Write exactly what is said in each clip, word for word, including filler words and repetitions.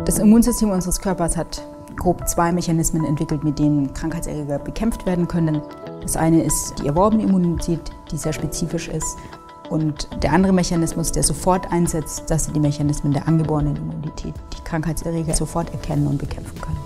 Das Immunsystem unseres Körpers hat grob zwei Mechanismen entwickelt, mit denen Krankheitserreger bekämpft werden können. Das eine ist die erworbene Immunität, die sehr spezifisch ist. Und der andere Mechanismus, der sofort einsetzt, das sind die Mechanismen der angeborenen Immunität, die Krankheitserreger sofort erkennen und bekämpfen können.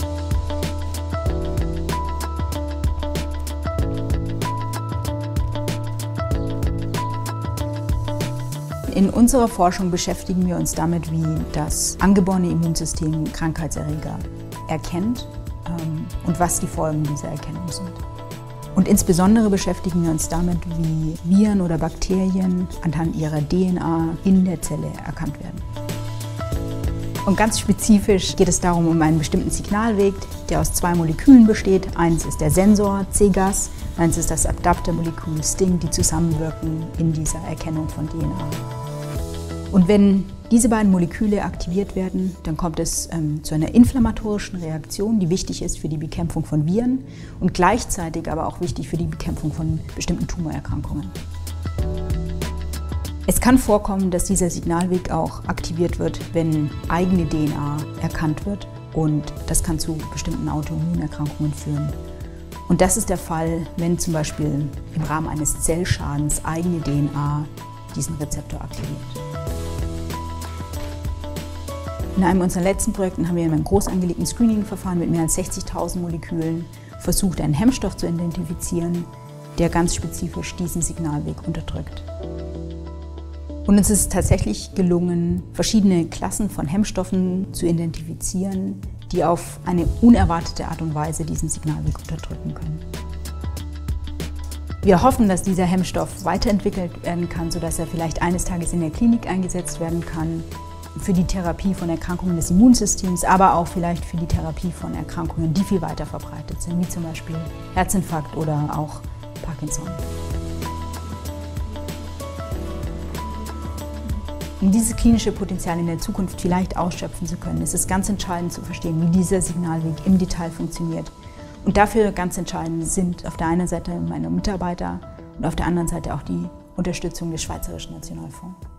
In unserer Forschung beschäftigen wir uns damit, wie das angeborene Immunsystem Krankheitserreger erkennt ähm, und was die Folgen dieser Erkennung sind. Und insbesondere beschäftigen wir uns damit, wie Viren oder Bakterien anhand ihrer D N A in der Zelle erkannt werden. Und ganz spezifisch geht es darum, um einen bestimmten Signalweg, der aus zwei Molekülen besteht. Eins ist der Sensor C G A S, eins ist das Adaptermolekül Sting, die zusammenwirken in dieser Erkennung von D N A. Und wenn diese beiden Moleküle aktiviert werden, dann kommt es ähm, zu einer inflammatorischen Reaktion, die wichtig ist für die Bekämpfung von Viren und gleichzeitig aber auch wichtig für die Bekämpfung von bestimmten Tumorerkrankungen. Es kann vorkommen, dass dieser Signalweg auch aktiviert wird, wenn eigene D N A erkannt wird, und das kann zu bestimmten Autoimmunerkrankungen führen. Und das ist der Fall, wenn zum Beispiel im Rahmen eines Zellschadens eigene D N A diesen Rezeptor aktiviert. In einem unserer letzten Projekten haben wir in einem groß angelegten Screening-Verfahren mit mehr als sechzigtausend Molekülen versucht, einen Hemmstoff zu identifizieren, der ganz spezifisch diesen Signalweg unterdrückt. Und uns ist tatsächlich gelungen, verschiedene Klassen von Hemmstoffen zu identifizieren, die auf eine unerwartete Art und Weise diesen Signalweg unterdrücken können. Wir hoffen, dass dieser Hemmstoff weiterentwickelt werden kann, sodass er vielleicht eines Tages in der Klinik eingesetzt werden kann, für die Therapie von Erkrankungen des Immunsystems, aber auch vielleicht für die Therapie von Erkrankungen, die viel weiter verbreitet sind, wie zum Beispiel Herzinfarkt oder auch Parkinson. Um dieses klinische Potenzial in der Zukunft vielleicht ausschöpfen zu können, ist es ganz entscheidend zu verstehen, wie dieser Signalweg im Detail funktioniert. Und dafür ganz entscheidend sind auf der einen Seite meine Mitarbeiter und auf der anderen Seite auch die Unterstützung des Schweizerischen Nationalfonds.